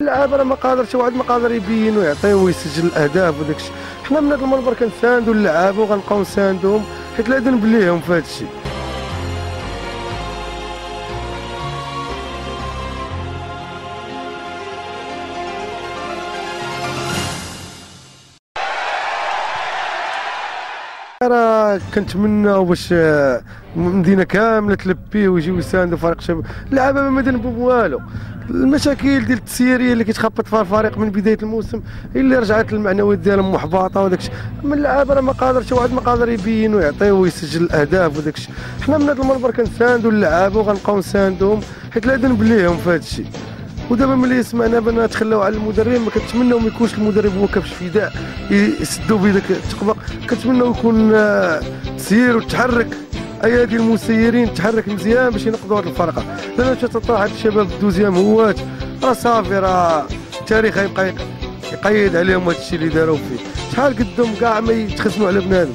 اللعابه راه ما قادر شي واحد ما قادر يبين ويعطي ويسجل الاهداف وداك الشيء. حنا من هذا المنبر كنساندوا اللعابه وغنبقاو نساندوهم حيت لا ذنب ليهم في هذا الشيء. راه كنتمناو باش المدينه كامله تلبيه ويجيو يساندوا فريق شباب. اللعابه ما ذنبهم والو. المشاكل ديال التسييريه اللي كيتخبط فيها الفريق من بدايه الموسم هي اللي رجعت المعنويات ديالهم محبطه وداك الشيء. اما اللعابه راه ما قادر شي واحد ما قادر يبين ويعطي ويسجل الاهداف وداك الشيء. حنا من هذا المنبر كنساندوا اللعابه وغنبقاو نساندوهم حيت لا ذنب ليهم في هذا الشيء. ودابا ملي سمعنا بان تخلاو على المدرب ما كنتمناو ما يكونش المدرب هو كبش فداء يسدوا به داك التقبق. كنتمناو يكون تسيير وتحرك ايادي المسيرين تحرك مزيان باش ينقذوا هذه الفرقه. لان تطلع هاد الشباب الدوزيام هوات راه صافي راه التاريخ غيبقى يقيد عليهم هذا الشيء اللي داروا فيه. شحال قدهم كاع ما يتخزنوا على بنادم.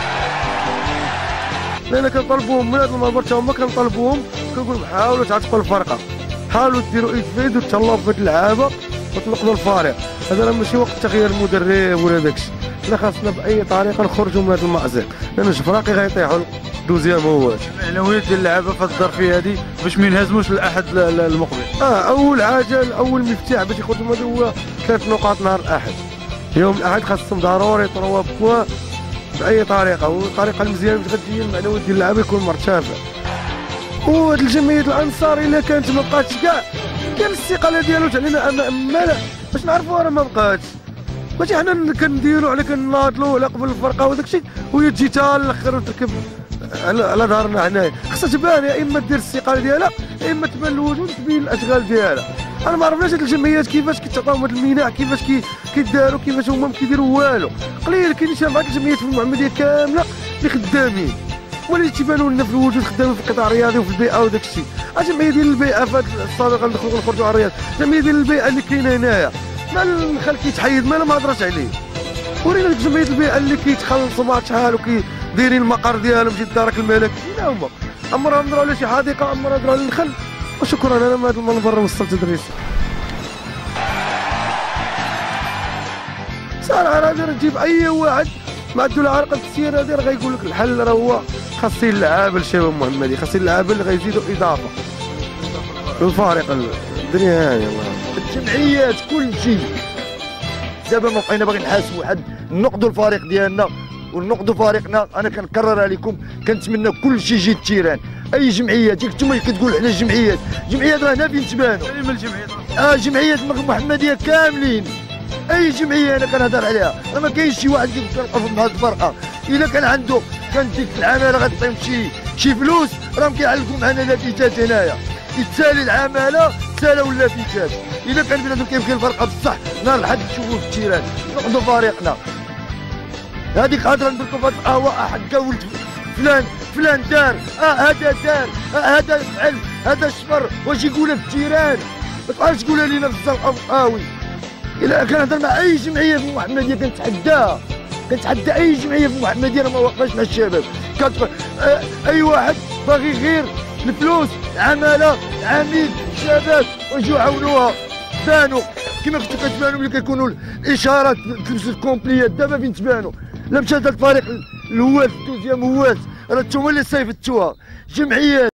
لان كنطلبوهم من هذا المنبر حتى هما كنطلبوهم كنقول حاولوا تعتقوا الفرقه، حاولوا ديروا ايد في ايد وتهلاو في هاد اللعابه وتنقذوا الفريق. هذا راه ماشي وقت تغيير المدرب ولا داكشي. حنا خاصنا باي طريقه نخرجوا من هذا المأزق لان الجفراقي غيطيحوا دوزيام هوات. المعنويات ديال اللعابه في الظرفيه هذه باش ما ينهزموش الاحد المقبل. اول حاجه اول مفتاح باش يخرجوا من هذا هو 3 نقاط نهار الاحد. يوم الاحد خاصهم ضروري يطروا بوا باي طريقه، والطريقه المزيانه باش غتجي المعنويات ديال اللعابه يكون مرتفع. وهاد الجمعيه الانصار الا كانت ما بقاتش كاع كان الاستقاله ديالو علينا امانه باش نعرفوا راه ما بقاتش. ماشي حنا كنديروا على كناضلوا على قبل الفرقه وداك الشيء وهي تجي حتى الاخر وتركب على ظهرنا حنايا. خصها تبان يا اما دير الاستقاله ديالها يا اما تبان الوجود تبين الاشغال ديالها. انا ما عرفناش هاد الجمعيات كيفاش كيتعطاو هاد المناح كيفاش كيداروا كيفاش هما ما كيديروا والو. قليل كاين شي 4 الجمعيات في المعمديه كامله اللي خدامين ولي تيبانوا لنا في الوجود خدامين في القطاع الرياضي وفي البيئه وداك الشيء. الجمعيه ديال البيئه في هذا الصدى غندخلوا نخرجوا على الرياض. الجمعيه ديال البيئه اللي كاينه هنايا ما الخل كيتحيد ما هضرش عليه. ورينا جمعيه البيئه اللي كيتخلصوا مع شحال دايرين المقر ديالهم في الدرك الملكي. فين هما؟ عمرهم دروا على شي حديقه، عمرهم دروا على النخل. وشكرا انا من هذا المنبر وصلت الرساله. صراحه راه تجيب اي واحد ما عنده العرقه السير هذه راه غيقول لك الحل راه هو خاصين اللعابه الشباب المحمدي، خاصين اللعابه اللي غيزيدوا اضافه للفريق. الدنيا هانيه والله. الجمعيات كل شيء دابا ما بقينا باغي نحاسبوا حد، نقضوا الفريق ديالنا ونقضوا فريقنا. انا كنكررها لكم كنتمنى كل شيء يجي التيران. اي جمعيات انتم كتقولوا حنا الجمعيات راه هنا فين تبانوا. من الجمعيات جمعيات المحمديه كاملين. اي جمعيه انا كنهضر عليها راه ما كاينش شي واحد كيوقف مع هذه الفرقه. الا كان عنده كان ديك العماله غتعطيهم شي فلوس راهم كيعلقوا معنا لافتات هنايا يتسالي العماله تسالى ولا لافتات. الا كان بنادم كيبغي الفرقه بصح نهار الحد تشوفوا في التيران نقضوا فريقنا. هذيك هضره نديركم في هذه القهوه حكا ولد فلان دار هذا دار هذا فعل هذا شفر واش يقولها في التيران. ما تبقاش تقولها لينا في الزنقه والقهاوي. الا كنهضر مع اي جمعيه في المحمديه كنتحداها اي جمعيه في المحمديه راه ما واقفاش مع الشباب. اي واحد باغي غير الفلوس عماله عميد شباب ويجوا يعاونوها. بانوا كما كنتو كتبانوا ملي كيكونوا الاشارات تلبس الكومبليات. دابا فين تبانوا؟ لا مشى هذا الفريق الهواة الدوزيام هواة راه نتوما اللي صيفطتوها. جمعيات